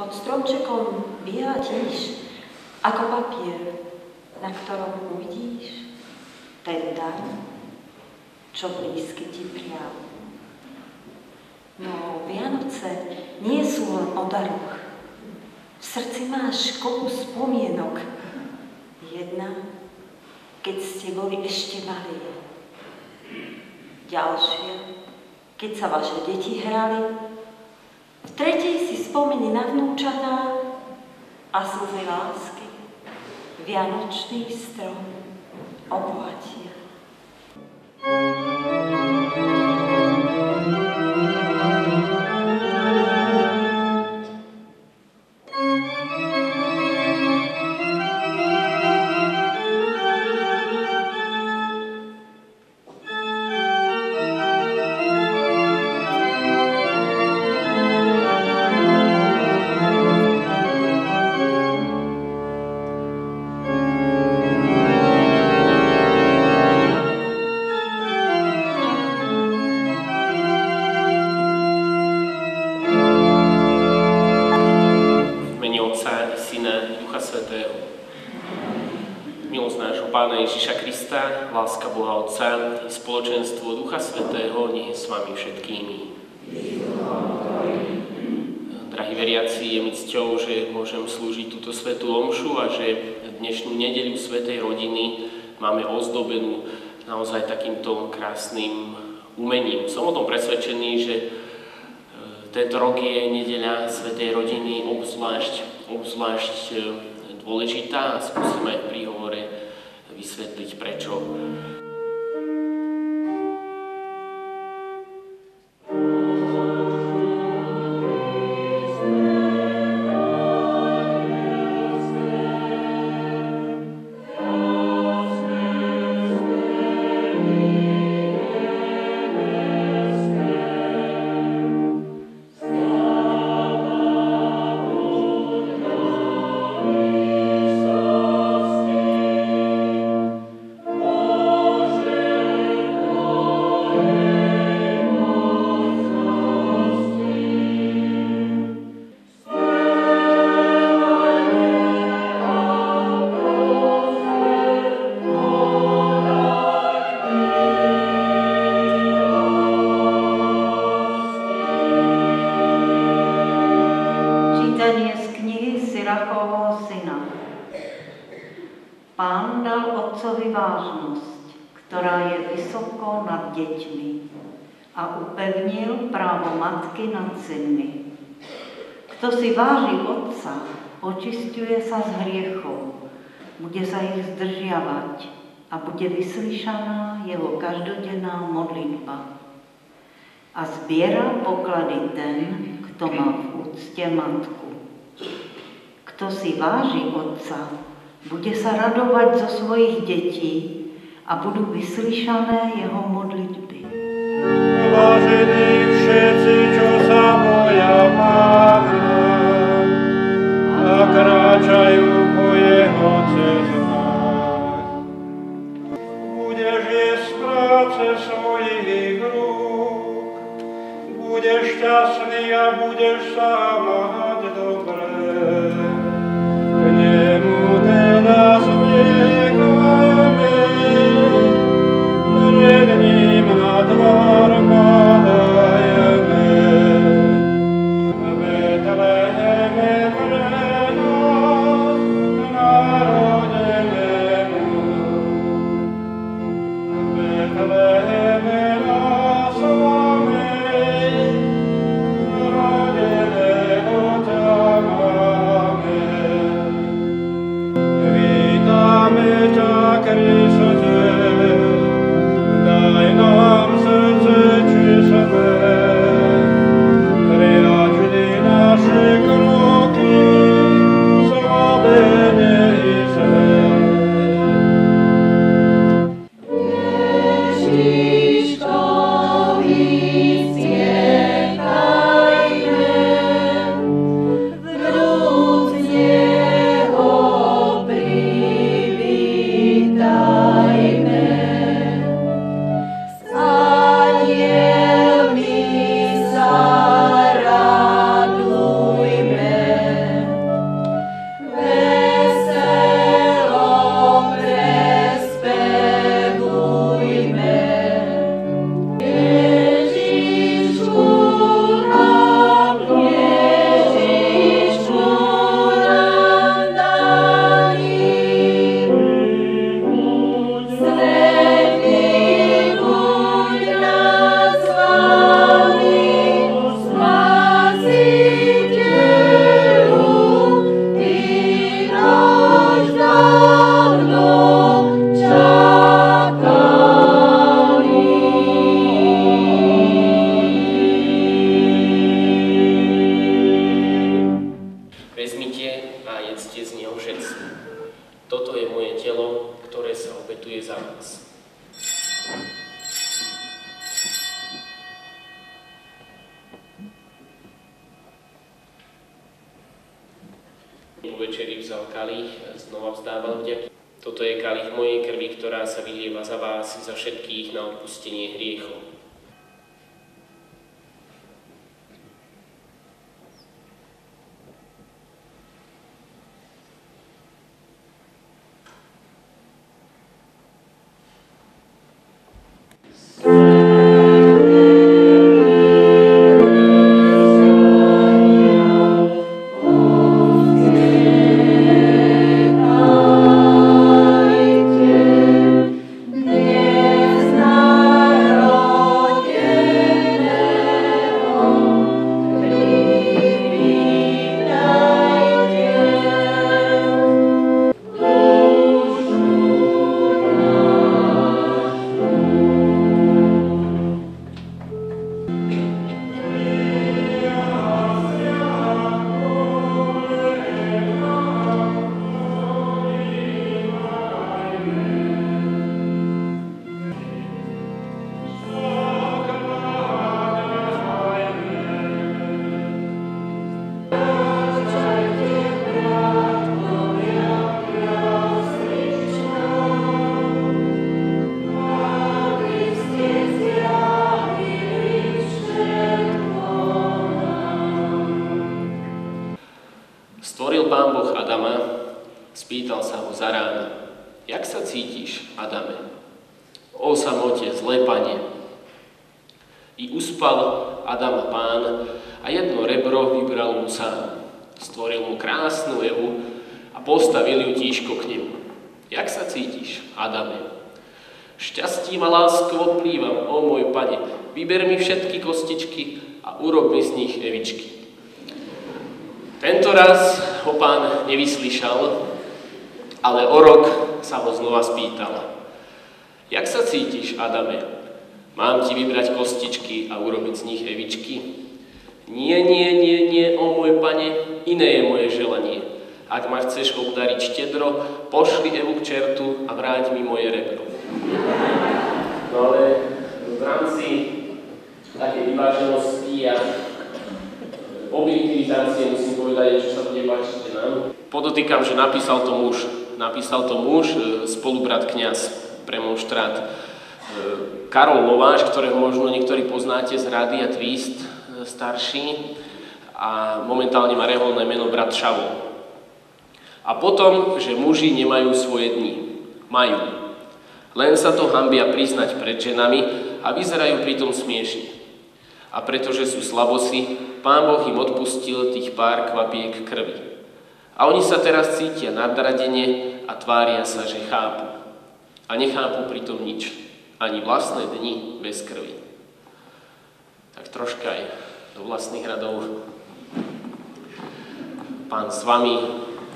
Pod stromčekom biela tíš, ako papier, na ktorom uvidíš ten dar, čo blízky ti prial. No Vianoce nie sú len o daroch. V srdci máš kopu spomienok. Jedna, keď ste boli ešte malí. Ďalšia, keď sa vaše deti hrali. V tretej si spomeni na vnúčatá a slzy lásky. Vianočný strom obohatia. Pána Ježiša Krista, láska Boha Otca i spoločenstvo Ducha Svätého nech je s vami všetkými. Drahí veriaci, je mi cťou, že môžem slúžiť túto svätú omšu a že dnešnú nedeľu Svätej rodiny máme ozdobenú naozaj takýmto krásnym umením. Som o tom presvedčený, že tento rok je nedeľa Svätej rodiny obzvlášť dôležitá a skúsim aj v príhovore vysvetliť prečo. Pán dal otcovi vážnosť, ktorá je vysoko nad deťmi a upevnil právo matky nad synmi. Kto si váži otca, očisťuje sa z hriechov, bude sa ich zdržiavať a bude vyslyšaná jeho každodenná modlitba. A zbiera poklady ten, kto má v úcte matku. Kto si váži otca, bude sa radovať zo svojich detí a budú vyslyšané jeho modlitby. Vážení všetci, čo sa boja Pána a kráčajú po jeho cestách. Budeš jesť z práce svojich rúk, budeš šťastný a budeš sa mať dobre. K nemu teraz vniekame, pred ním na tvár padajeme. V Betleheme pre nás narodenému, v Betleheme na slavnej, zrodeného ťa máme. večeri vzal kalich a znova vzdával vďaky. Toto je kalich mojej krvi, ktorá sa vylieva za vás i za všetkých na odpustenie hriechov. Stvoril Pán Boh Adama, spýtal sa ho za rána: Jak sa cítiš, Adame? O samote, zlé, Pane. I uspal Adama Pán a jedno rebro vybral mu sám. Stvoril mu krásnu Evu a postavil ju tížko k nemu. Jak sa cítiš, Adame? Šťastím a láskou plývam, o môj Pane. Vyber mi všetky kostičky a urob mi z nich Evičky. Tento raz ho Pán nevyslyšal, ale o rok sa ho znova spýtal: Jak sa cítiš, Adame? Mám ti vybrať kostičky a urobiť z nich Evičky? Nie, o môj Pane, iné je moje želanie. Ak ma chceš obdariť štedro, pošli Evu k čertu a vráť mi moje rebro. No ale v rámci také vyváženosti a objektivizácie musím povedať, čo sa bude páčiť nám. Podotýkam, že napísal to muž, spolubrat kňaz, premonštrát Karol Lováš, ktorého možno niektorí poznáte z Rádia Twist, starší, a momentálne má reholné meno brat Šavo. A potom, že muži nemajú svoje dni. Majú. Len sa to hanbia priznať pred ženami a vyzerajú pritom smiešne. A pretože sú slabosi, Pán Boh im odpustil tých pár kvapiek krvi. A oni sa teraz cítia nadradene a tvária sa, že chápu. A nechápu pritom nič. Ani vlastné dni bez krvi. Tak troška aj do vlastných radov. Pán s vami.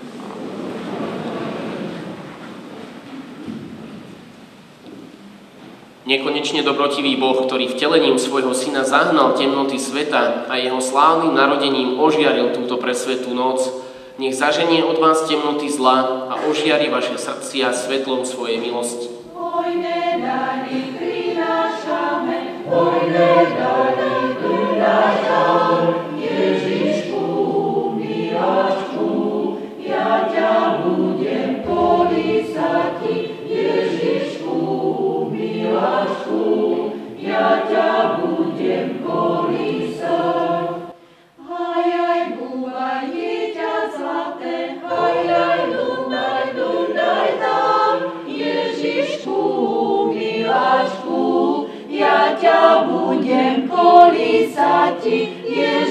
Nekonečne dobrotivý Boh, ktorý vtelením svojho syna zahnal temnoty sveta a jeho slávnym narodením ožiaril túto presvetú noc, nech zaženie od vás temnoty zla a ožiari vaše srdcia svetlom svojej milosti. Hojné dary prinášame, hojné dary prinášame, Ježišku, miláčku, ja ťa budem kolísať, Ježišku, miláčku, ja ťa budem kolísať. Hajaj, búvaj, dieťa zlaté, hajaj, dundaj tam, Ježišku, miláčku, ja ťa budem kolísať,